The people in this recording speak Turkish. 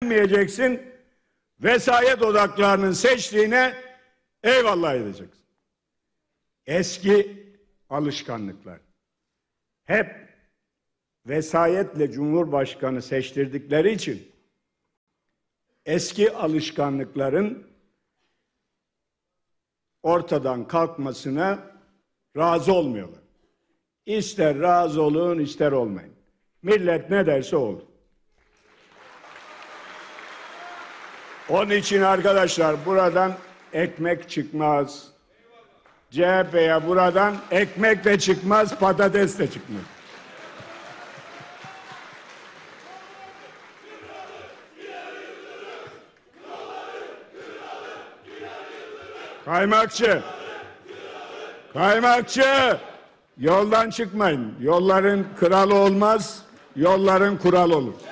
Vermeyeceksin, vesayet odaklarının seçtiğine eyvallah edeceksin. Eski alışkanlıklar. Hep vesayetle Cumhurbaşkanı seçtirdikleri için eski alışkanlıkların ortadan kalkmasına razı olmuyorlar. İster razı olun, ister olmayın. Millet ne derse olur. Onun için arkadaşlar buradan ekmek çıkmaz. CHP'ye buradan ekmek de çıkmaz, patates de çıkmaz. Kaymakçı, yoldan çıkmayın. Yolların kralı olmaz, yolların kuralı olur.